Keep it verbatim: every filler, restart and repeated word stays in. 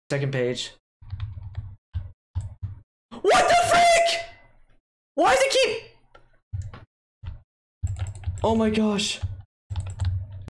Second page. What the frick? Why does it keep... Oh my gosh.